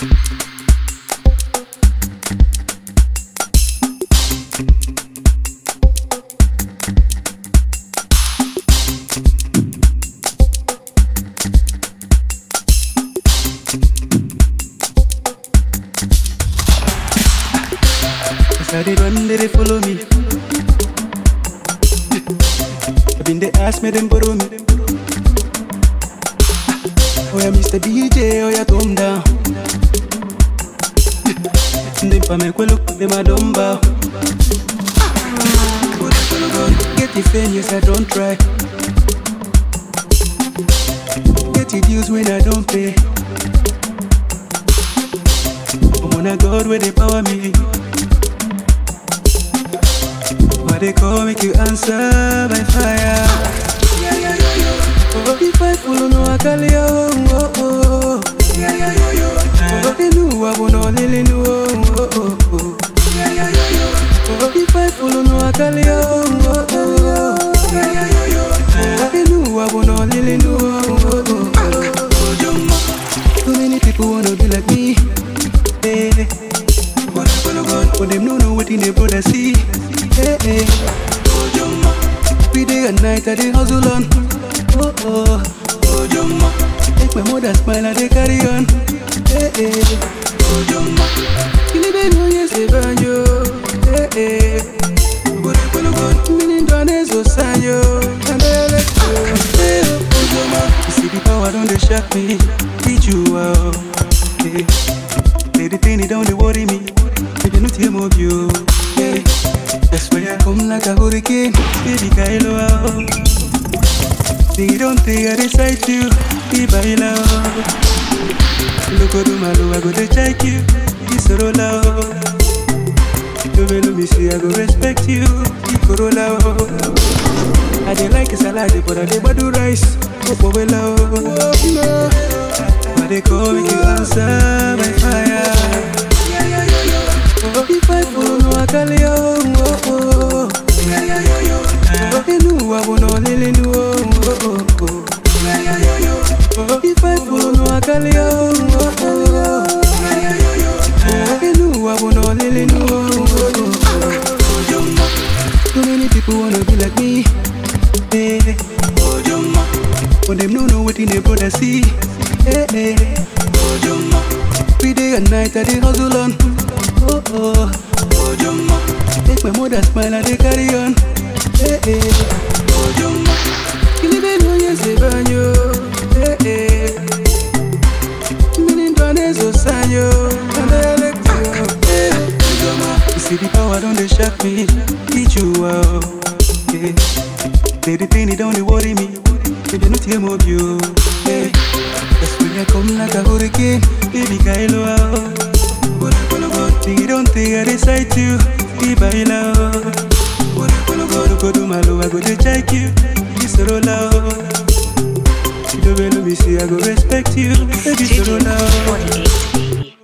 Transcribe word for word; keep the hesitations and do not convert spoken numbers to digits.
I did run, did they follow me? I been they ask me, them borrow me. Oh yeah, Mister D J, oh yeah, come down. Them for me, look, them a dumb bow. Get the fame, yes, I don't try. Get the deals when I don't pay. I'm on a God where they power me. They call make you answer by fire. Yeah, yeah, yo, yo. Oh, if I follow no I call you. Oh, oh. Yeah, yeah, yo, yo. Oh, they knew I won't all lily no. Oh, oh, oh. Yeah, yeah, yo, yo. Oh, if I follow no I call you. Oh, oh. Yeah, yeah, yo, yo. Oh, they knew I won't all lily no. Oh, oh, oh. Too many people wanna be like me. Hey. But them no know what in their brother see. Hey, hey. Every day and night I dey hustle on. Oh oh. Make my mother smile and they carry on. Hey, hey. Kili be no yes e banjo. Hey, hey. Mini done so sanyo. And they let go. You see the power don't they shock me. Teach you out. Hey. Say the thing it don't they worry me. They don't hear more of you. Hey. That's why I come like a hurricane, baby Kylo. They don't think I decide you, be by love. Look at my love, I go to check you, it's a roll out. You will me see, I go respect you, it's a roll out. I don't like a salad, but I never do rice, oh, oh, well, oh, no. But they call me, you answer by fire. Oh, if I follow no I call you. Oh, oh. Yeah, yeah, yo, yo. Oh, they knew I won't all lily no. Oh, oh, oh. Yeah, yeah, yo, yo. Oh, if I follow no I call you. Oh, oh. Yeah, yeah, yo, yo. Oh, they knew I won't all lily no. Oh, oh, oh. Too many people wanna be like me. Hey. But them no know what in their brother see. Hey, hey. Every day and night I dey hustle on. Oh oh, oh, make my mother smile and they carry on. Hey, hey. Kili be no yes e banjo. Hey, hey. Mini done so sanyo. And they let go. Hey. You see the power don't they shock me. Teach you out. Hey. Say the thing it don't they worry me. They don't hear more of you. Hey. That's when I come like a hurricane, baby Kylo. They don't think I decide to be by love. Go to my love, I go to check you, it's a roll out. You don't let me see, I go respect you, baby, it's a roll out.